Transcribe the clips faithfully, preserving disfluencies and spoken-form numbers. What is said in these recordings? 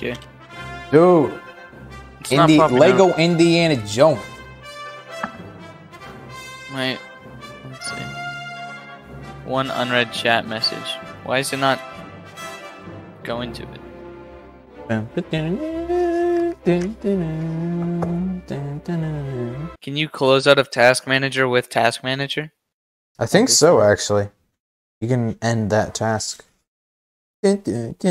Okay. Dude. It's not Indi popping Lego up. Indiana Jones. Wait. Let's see. One unread chat message. Why is it not going to it? Can you close out of Task Manager with Task Manager? I think so, actually. You can end that task. What,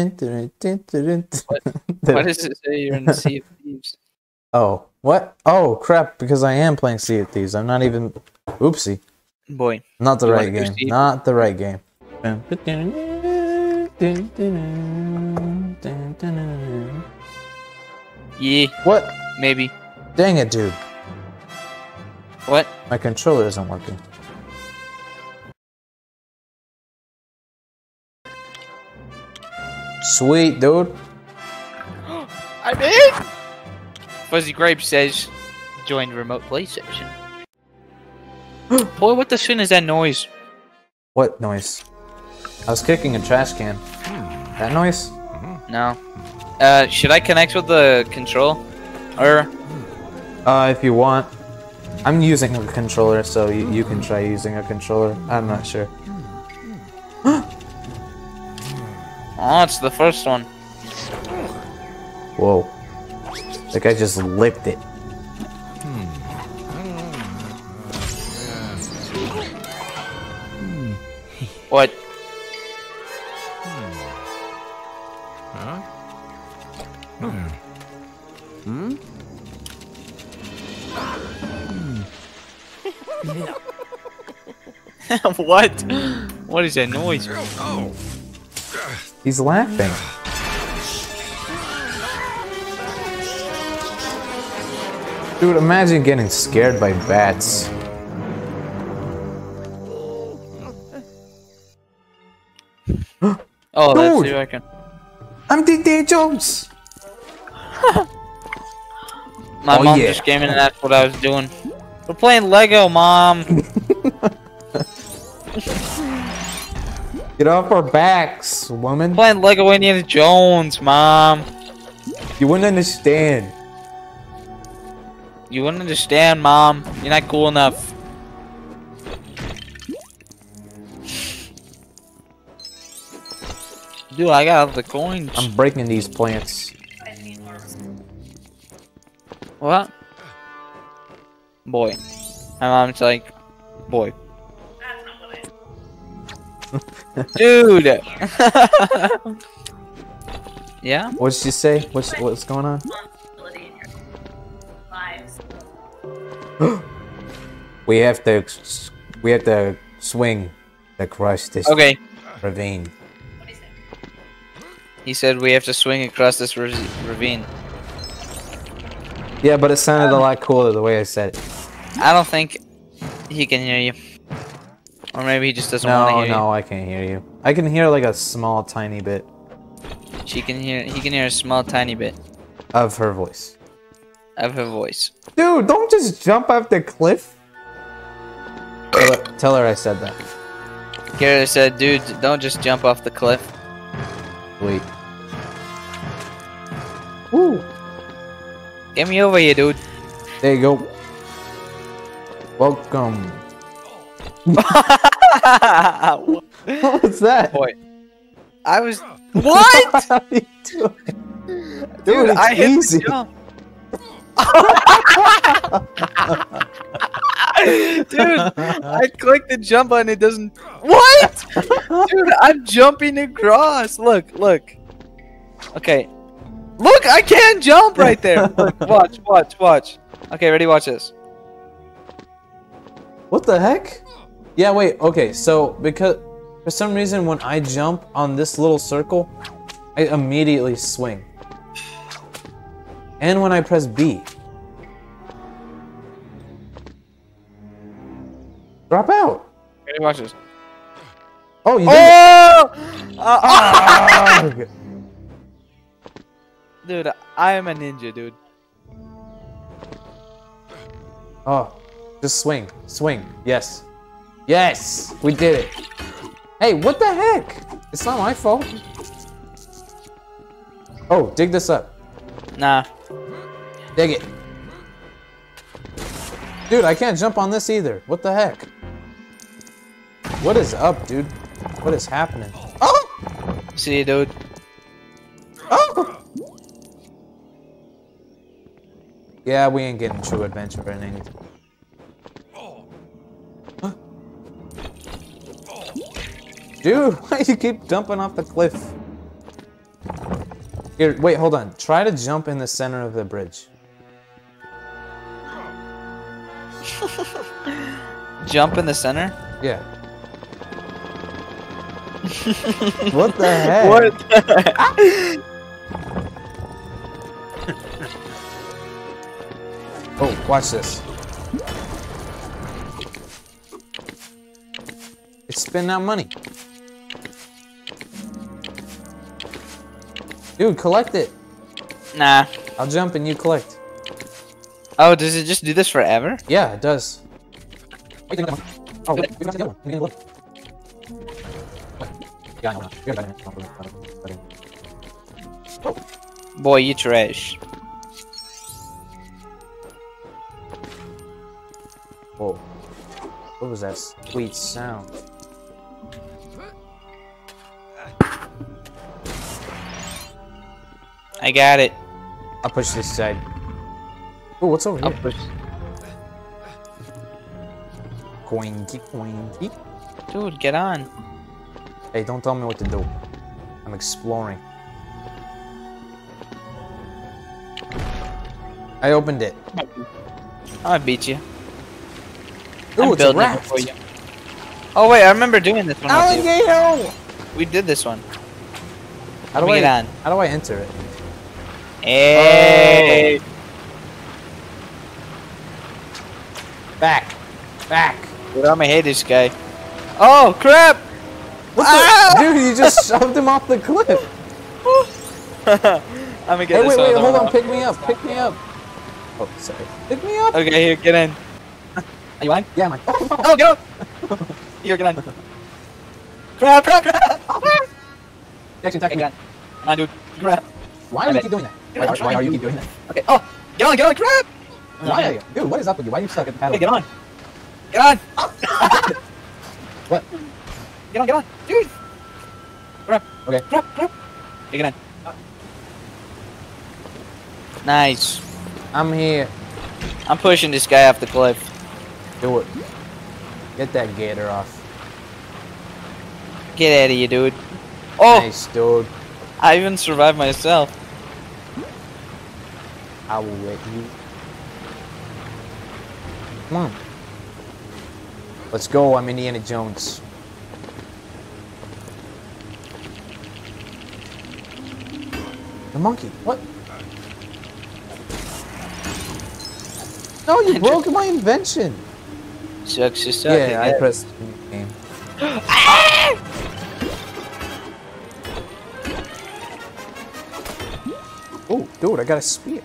why does it say you're in Sea of Thieves? Oh, what? Oh, crap, because I am playing Sea of Thieves. I'm not even... Oopsie. Boy. Not the You right wanna game. proceed? Not the right game. Yeah, What? maybe. Dang it, dude. What? My controller isn't working. Sweet, dude. I did! Fuzzy Grape says, join remote play session. Boy, what the shit is that noise? What noise? I was kicking a trash can. That noise? No. Uh, should I connect with the control? Or, Uh, if you want. I'm using a controller, so you, you can try using a controller. I'm not sure. oh, it's the first one. Whoa. That guy just licked it. What? What? What is that noise? He's laughing. Dude, imagine getting scared by bats. Oh, that's Dude! you, I can. I'm D D Jones! My Oh, mom yeah. just came in and that's what I was doing. We're playing Lego, Mom! Get off our backs, woman. Playing Lego Indiana Jones, Mom! You wouldn't understand. You wouldn't understand, Mom. You're not cool enough. Dude, I got all the coins. I'm breaking these plants. What? Boy. My mom's like, boy. Dude! Yeah? What'd she say? What's what's going on? we have to we have to swing to crush this Okay. ravine. He said we have to swing across this ra ravine. Yeah, but it sounded a lot cooler the way I said it. I don't think he can hear you. Or maybe he just doesn't want to No, hear you. no, I can't hear you. I can hear like a small, tiny bit She can hear. He can hear a small, tiny bit of her voice. of her voice. Dude, don't just jump off the cliff. Tell her, tell her I said that. Garrett said, "Dude, don't just jump off the cliff." Wait. Woo. Get me over here, dude. There you go. Welcome. What's that? Boy, I was. What? What are you doing? Dude, Dude, it's I hit easy. the jump. Dude, I clicked the jump button. It doesn't. What? Dude, I'm jumping across. Look, look. Okay. Look, I can't jump right there. Look, watch, watch, watch. Okay, ready? Watch this. What the heck? Yeah, wait, okay, so because for some reason when I jump on this little circle, I immediately swing. And when I press B. Drop out. Ready? Watch this. Oh, you did Oh! Uh, Ah! dude, I am a ninja, dude. Oh, just swing, swing, yes. Yes, we did it. Hey, what the heck? It's not my fault. Oh, dig this up. Nah. Dig it. Dude, I can't jump on this either. What the heck? What is up, dude? What is happening? Oh! See you, dude. Oh! Yeah, we ain't getting true adventure or anything. Huh? Dude, why do you keep jumping off the cliff? Here, wait, hold on. Try to jump in the center of the bridge. Jump in the center? Yeah. What the heck? What the heck? Oh, watch this. It's spitting out money. Dude, collect it. Nah. I'll jump and you collect. Oh, does it just do this forever? Yeah, it does. Oh, we got the other one. Yeah, I know. Boy, you trash. Whoa. What was that sweet sound? I got it. I'll push this side. Oh, what's over I'll here? push. Coinky, coinky. Dude, get on. Hey, don't tell me what to do. I'm exploring. I opened it. I beat you. Ooh, I'm it's a building it rat. before you. Oh wait, I remember doing this one. with you. Alligator! We did this one. How Let do me I get on. How do I enter it? Hey. Back, back. Dude, I'm gonna hate this guy. Oh crap! What Ah! the? Dude, you just shoved him off the cliff. I'm gonna get Hey, this wait, wait, one. hold on. Pick me up. Pick me up. Oh, sorry. Pick me up. Okay, here, get in. Are you on? Yeah, I'm like, oh, no. Oh, get up! Here, get on. Crap, crap, crap! Jackson, Okay, attack me. get on. Come on, dude. Crap. Why do you keep doing that? Why, why, why are you keep doing that? Okay, oh! Get on, get on, crap! Why are you? Dude, what is up with you? Why are you stuck at the paddle? Okay, get on. Get on! What? Get on, get on! Dude! Crap, Okay. crap, crap! Okay, get on. Nice. I'm here. I'm pushing this guy off the cliff. Do it. Get that gator off. Get out of here, dude. Oh! Nice, dude. I even survived myself. I will let you. Come on. Let's go. I'm Indiana Jones. The monkey. What? No, you broke my invention. Sucks to suck. Yeah, I pressed game. Oh, dude, I got a spear.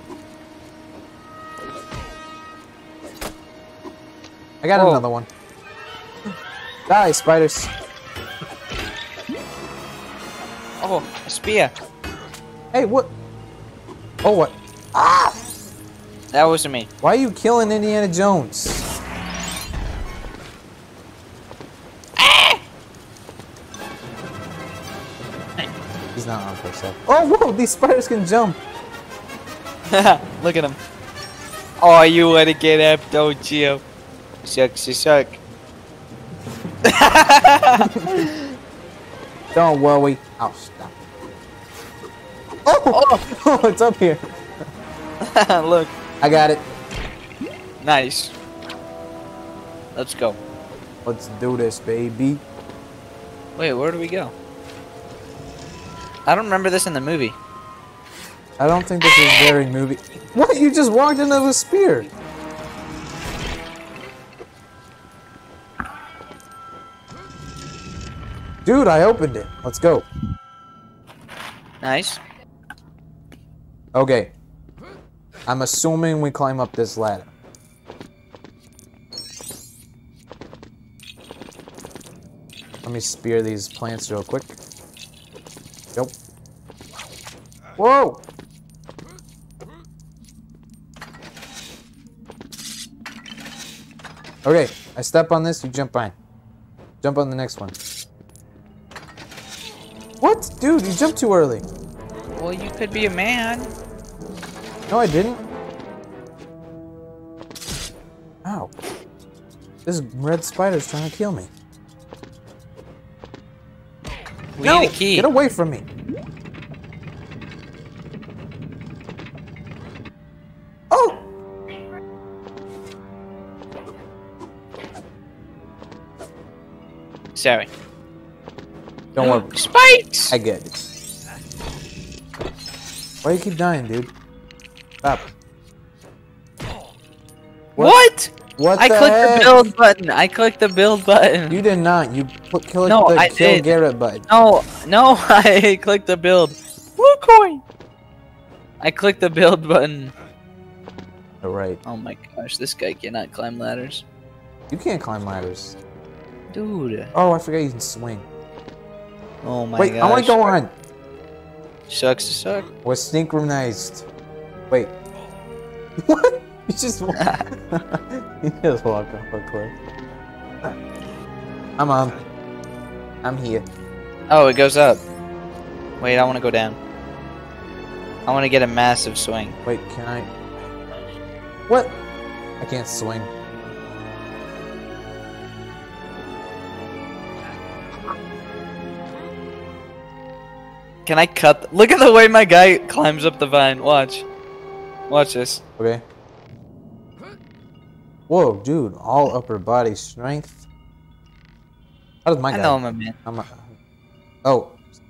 I got Whoa. another one. Die, spiders. Oh, a spear. Hey, what? Oh, what? Ah! That wasn't me. Why are you killing Indiana Jones? He's not on for a sec. Oh, whoa! These spiders can jump. Look at him. Oh, you wanna get up, don't you? Sucks to suck. Don't worry. I'll stop. Oh! Oh, it's up here. Look. I got it. Nice. Let's go. Let's do this, baby. Wait, where do we go? I don't remember this in the movie. I don't think this is very movie. What? You just walked into the spear. Dude, I opened it. Let's go. Nice. Okay. I'm assuming we climb up this ladder. Let me spear these plants real quick. Yep. Whoa! Okay, I step on this, you jump on. Jump on the next one. What? Dude, you jumped too early. Well, you could be a man. No, I didn't. Ow. This red spider's trying to kill me. We no! need a key. Get away from me. Oh! Sorry. Don't worry. Spikes! I get it. Why do you keep dying, dude? Stop. What? What I the clicked heck? the build button. I clicked the build button. You did not. You put clicked No, the I kill did. Garrett button. No, no, I clicked the build. Blue coin. I clicked the build button. Alright. Oh my gosh, this guy cannot climb ladders. You can't climb ladders. Dude. Oh, I forgot you can swing. Oh my Wait, gosh. I want to go on. Sucks to suck. We're synchronized. Wait. What? You just walk. You just walk off a cliff. I'm on. I'm here. Oh, it goes up. Wait, I want to go down. I want to get a massive swing. Wait, can I? What? I can't swing. Can I cut? th- Look at the way my guy climbs up the vine. Watch. Watch this. Okay. Whoa, dude! All upper body strength. How does my I guy? know I'm a man. I'm a, oh.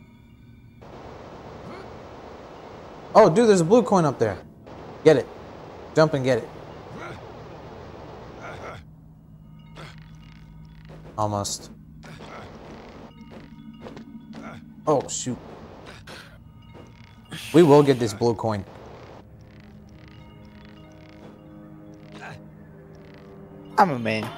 Oh, dude, there's a blue coin up there. Get it. Jump and get it. Almost. Oh, shoot. We will get this blue coin. I'm a man.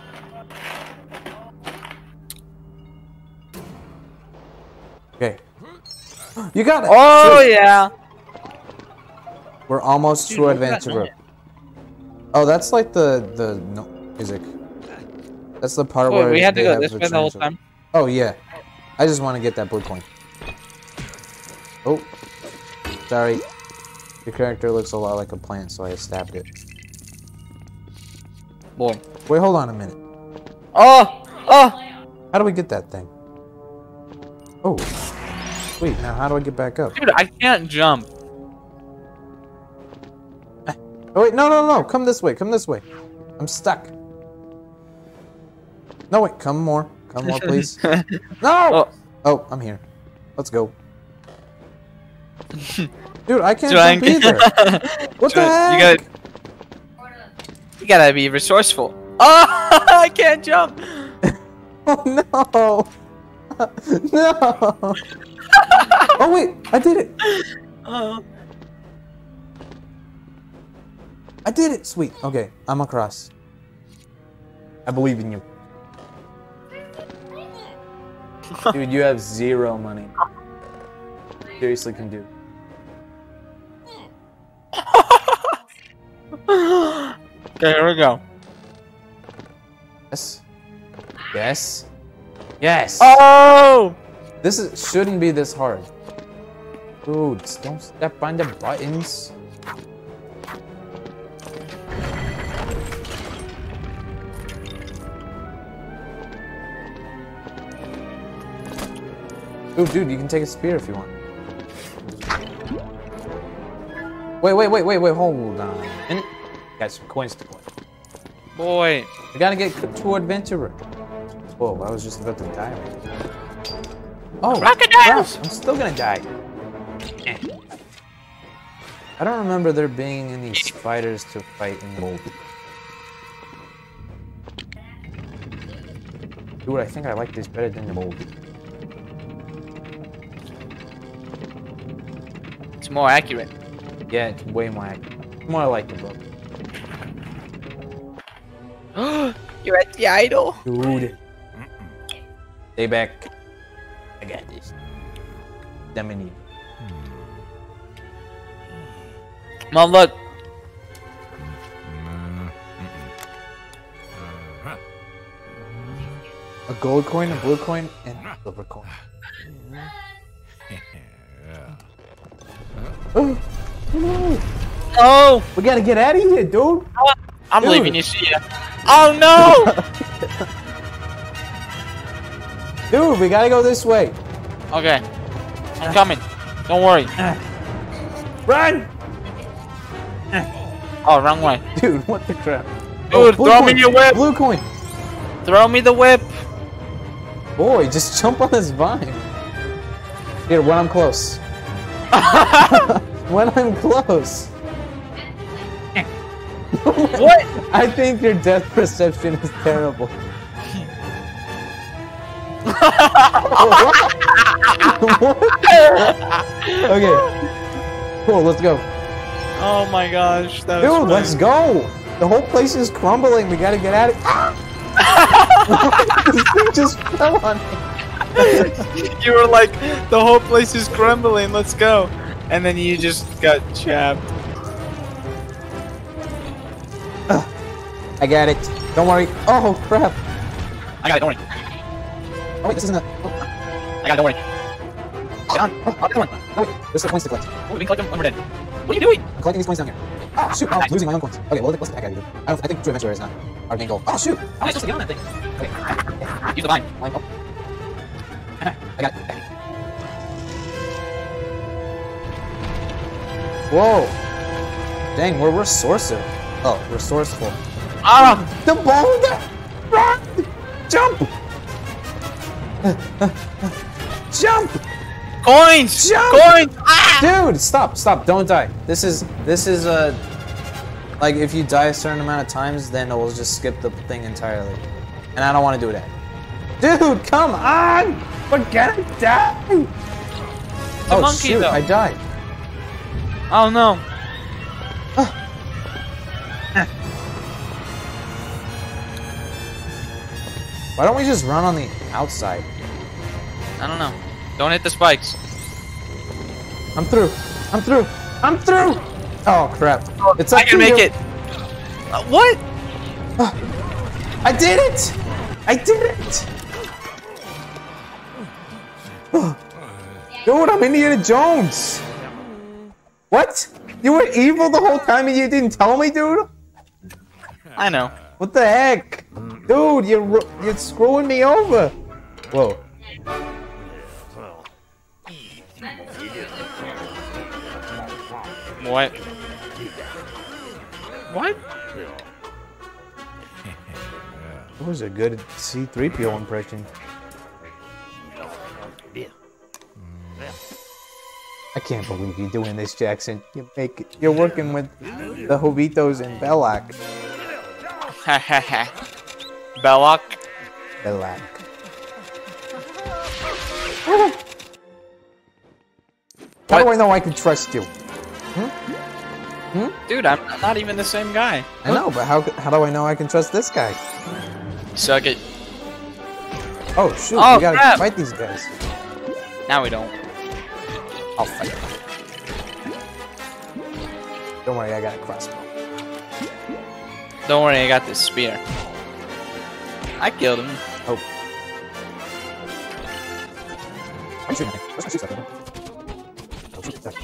Okay. You got it! Oh Sweet. yeah. We're almost Dude, to look at that adventurer. net. Oh, that's like the the no, music. That's the part Wait, where we had to they go have this way the whole transit. time. Oh yeah. I just want to get that blue coin. Oh. Sorry. Your character looks a lot like a plant, so I stabbed it. Boy. Wait, hold on a minute. Oh! Oh! How do we get that thing? Oh. Wait, now how do I get back up? Dude, I can't jump. Oh wait, no, no, no, come this way, come this way. I'm stuck. No, wait, come more. Come more, please. No! Oh. Oh, I'm here. Let's go. Dude, I can't Drunk. jump either. What the heck? You gotta, you gotta be resourceful. Oh! I can't jump! Oh no! No! Oh wait, I did it! Oh. I did it! Sweet. Okay, I'm across. I believe in you. Dude, you have zero money. Seriously can do. Okay, here we go. Yes. Yes. Yes! Oh! This is, shouldn't be this hard. Dude, don't step on the buttons. Ooh, dude, you can take a spear if you want. Wait, wait, wait, wait, wait, hold on a minute. Got some coins to collect. Boy. We gotta get to adventurer. Whoa, I was just about to die right now. Oh, Crocodiles! crap, I'm still gonna die. Eh. I don't remember there being any spiders to fight in the mold. Dude, I think I like this better than the mold. It's more accurate. Yeah, it's way more accurate. More like the book. You're at the idol. Dude. Stay back. I got this. Dominate. Mom, look. A gold coin, a blue coin, and a silver coin. Oh, no. Oh! We gotta get out of here, dude. I'm Dude. leaving you, see ya. Oh no! Dude, we gotta go this way. Okay. I'm coming. Don't worry. Run! Oh, wrong way. Dude, what the crap? Dude, blue throw coin. me your whip. Blue coin. Throw me the whip. Boy, just jump on this vine. Here, when I'm close. When I'm close. What? I think your depth perception is terrible. What? Okay. Cool, let's go. Oh my gosh. That Dude, was let's go. The whole place is crumbling. We gotta get out of here. This thing just fell on me. You were like, the whole place is crumbling, let's go. And then you just got chapped. I got it. Don't worry. Oh, crap. I got it, don't worry. Oh, wait, this isn't a... Oh. I got it, don't worry. Get on. Oh, oh, come on. Oh, wait, there's some coins to collect. Oh, we can collect them when we're dead. What are you doing? I'm collecting these coins down here. Oh, shoot. Oh, I'm losing my own coins. Okay, well, let's get the heck out of here. I, don't, I think True Adventure is not our main goal. Oh, shoot. How am I supposed to get on that thing? Okay. Use the vine. Line up. I got it. Whoa. Dang, we're resourceful. Oh, resourceful. Ah! The boulder! Run! Jump! Jump! Coins! Jump! Coins! Ah! Dude, stop, stop, don't die. This is, this is, uh, like, if you die a certain amount of times, then it will just skip the thing entirely. And I don't want to do that. Dude, come on! We're gonna die! The Oh, monkey, shoot, though. I died. Oh no. Why don't we just run on the outside? I don't know. Don't hit the spikes. I'm through. I'm through. I'm through! Oh, crap. It's up I can to make you. it. Uh, what? I did it! I did it! Dude, I'm Indiana Jones! What? You were evil the whole time and you didn't tell me, dude? I know. What the heck? Dude, you're, you're screwing me over! Whoa. What? What? That was a good C three P O impression. I can't believe you're doing this, Jackson. You make it, you're working with the Jovitos and Belloc. Ha ha ha. Belloc. Belloc. How do I know I can trust you? Hmm? Hmm? Dude, I'm not even the same guy. I know, but how how do I know I can trust this guy? Suck it. Oh shoot, Oh, we gotta crap. fight these guys. Now we don't. I'll fight them. Don't worry, I got a crossbow. Don't worry, I got this spear. I killed him. Oh. I'm shooting at him. Let's shoot something. Oh, shoot that.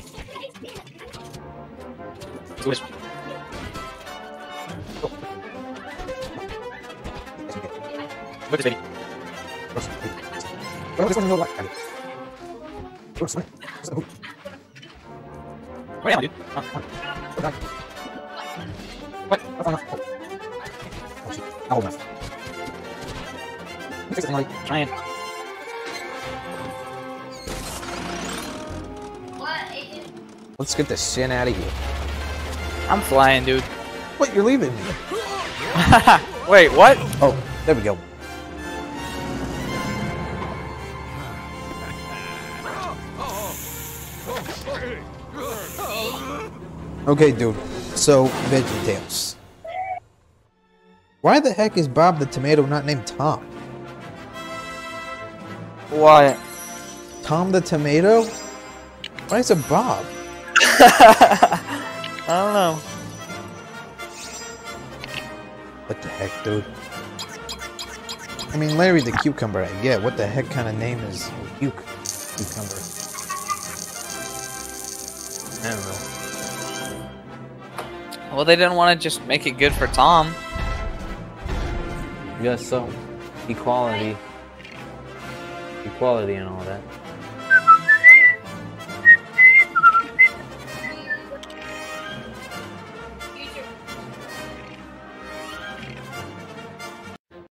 Do this. Oh. Look at this baby. Well, this one's no light. Oh, sorry. Where am I, dude? Oh. What? Oh, oh, oh. Oh, shoot. I'll hold enough. You fix this thing already. Trying. Let's get this shit out of here. I'm flying, dude. What? You're leaving me? Wait, what? Oh, there we go. Okay, dude. So, VeggieTales. Why the heck is Bob the Tomato not named Tom? What? Tom the Tomato? Why is it Bob? I don't know. What the heck, dude? I mean, Larry the Cucumber, I get. What the heck kind of name is Cuc Cucumber? I don't know. Well, they didn't want to just make it good for Tom. I guess so. Equality. Equality and all that.